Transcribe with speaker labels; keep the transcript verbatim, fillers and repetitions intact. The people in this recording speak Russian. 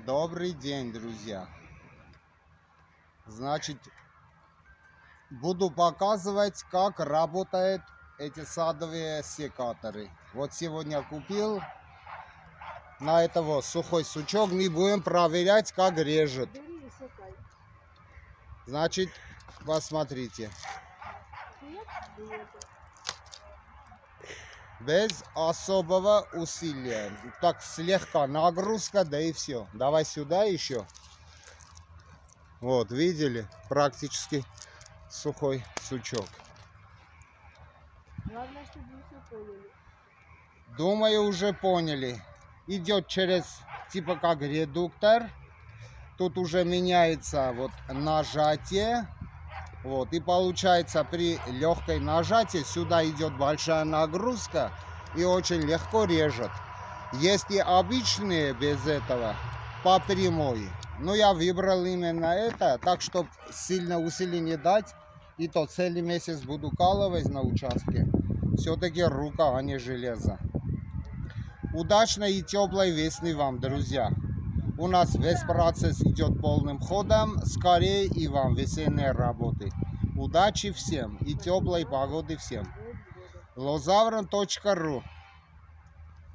Speaker 1: Добрый день, друзья. Значит, буду показывать, как работают эти садовые секаторы. Вот сегодня купил на этого сухой сучок. Мы будем проверять, как режет. Значит, посмотрите. Без особого усилия. Так слегка нагрузка, да и все. Давай сюда еще. Вот, видели? Практически сухой сучок.
Speaker 2: Главное, чтобы вы все поняли.
Speaker 1: Думаю, уже поняли. Идет через, типа как редуктор. Тут уже меняется вот нажатие. Вот, и получается при легкой нажатии сюда идет большая нагрузка и очень легко режет. Есть и обычные без этого по прямой. Но я выбрал именно это, так чтобы сильно усилий не дать. И то целый месяц буду калывать на участке. Все-таки рука, а не железо. Удачной и теплой весны вам, друзья. У нас весь процесс идет полным ходом. Скорее и вам весенней работы. Удачи всем и теплой погоды всем. лозаврон точка ру